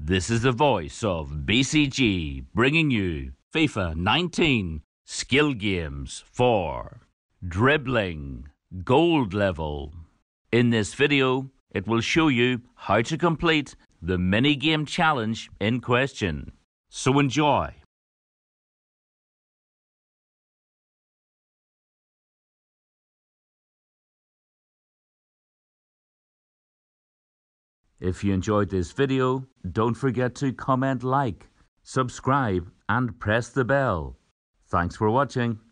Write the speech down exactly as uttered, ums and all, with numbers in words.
This is the voice of B C G bringing you FIFA nineteen skill games for dribbling gold level. In this video, it will show you how to complete the mini-game challenge in question. So enjoy. If you enjoyed this video, don't forget to comment, like, subscribe and press the bell. Thanks for watching.